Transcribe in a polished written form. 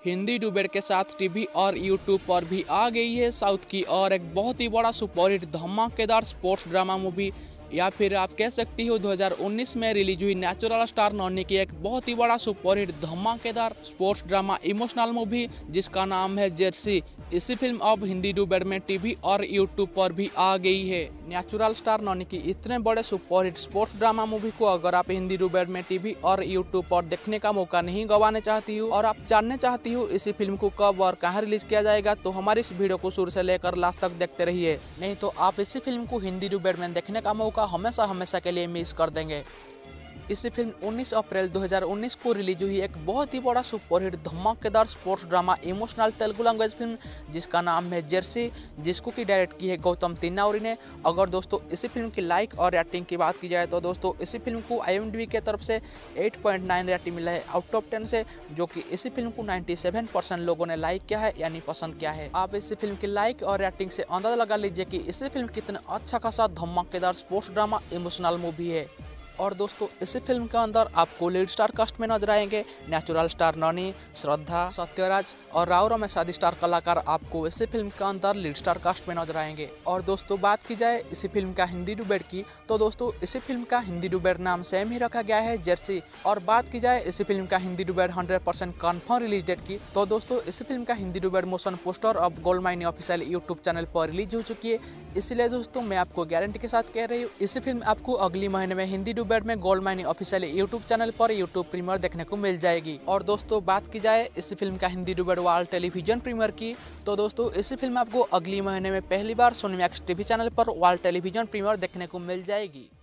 हिंदी डुबेर के साथ टीवी और यूट्यूब पर भी आ गई है साउथ की और एक बहुत ही बड़ा सुपरहिट धमाकेदार स्पोर्ट्स ड्रामा मूवी, या फिर आप कह सकती हो 2019 में रिलीज हुई नेचुरल स्टार नॉनी की एक बहुत ही बड़ा सुपरहिट धमाकेदार स्पोर्ट्स ड्रामा इमोशनल मूवी जिसका नाम है जर्सी। इसी फिल्म अब हिंदी डुबेर में टीवी और यूट्यूब पर भी आ गई है। नेचुरल स्टार नॉनी की इतने बड़े सुपरहिट स्पोर्ट्स ड्रामा मूवी को अगर आप हिंदी डुबेर में टीवी और यूट्यूब पर देखने का मौका नहीं गंवाने चाहती हो और आप जानने चाहती हो इसी फिल्म को कब और कहाँ रिलीज किया जाएगा, तो हमारी इस वीडियो को शुरू से लेकर लास्ट तक देखते रहिए, नहीं तो आप इसी फिल्म को हिंदी डुबेर में देखने का मौका हमेशा हमेशा के लिए मिस कर देंगे। इसी फिल्म 19 अप्रैल 2019 को रिलीज हुई एक बहुत ही बड़ा सुपरहिट धमाकेदार sports drama emotional Telugu language film जिसका नाम है जर्सी, जिसको की डायरेक्ट की है गौतम तिन्नाउरी ने। अगर दोस्तों इसी फिल्म की लाइक और रेटिंग की बात की जाए तो दोस्तों इसी फिल्म को IMDb की तरफ से 8.9 रेटिंग मिला है आउट ऑफ 10 से, जो कि इसी फिल्म को 97% लोगों ने लाइक किया है यानी पसंद किया है। आप इसी फिल्म की लाइक और रेटिंग से अंदाजा लगा लीजिए कि इसी फिल्म कितना अच्छा खासा धमाकेदार स्पोर्ट्स ड्रामा इमोशनल मूवी है। और दोस्तों इसी फिल्म के अंदर आपको लीड स्टार कास्ट में नजर आएंगे नेचुरल स्टार ननी, श्रद्धा, सत्यराज और राव में शादी स्टार कलाकार आपको इसी फिल्म के अंदर लीड स्टार कास्ट में नजर आएंगे। और दोस्तों बात की जाए इसी फिल्म का हिंदी डुबेर की, तो दोस्तों इसी फिल्म का हिंदी डुबेर नाम सेम ही रखा गया है जर्सी। और बात की जाए इसी फिल्म का हिंदी डुबेर 100% कन्फर्म रिलीज डेट की, तो दोस्तों इसी फिल्म का हिंदी डुबेर मोशन पोस्टर अब Goldmines official YouTube channel पर रिलीज हो चुकी है। इसलिए दोस्तों मैं आपको गारंटी के साथ कह रही हूँ इसी फिल्म आपको अगली महीने में हिंदी डुबेर में Goldmines official YouTube channel पर यूट्यूब प्रीमियर देखने को मिल जाएगी। और दोस्तों बात की जाए इसी फिल्म का हिंदी डुबेर वर्ल्ड टेलीविजन प्रीमियर की, तो दोस्तों इसी फिल्म आपको अगली महीने में पहली बार सोनी मैक्स टीवी चैनल पर वर्ल्ड टेलीविजन प्रीमियर देखने को मिल जाएगी।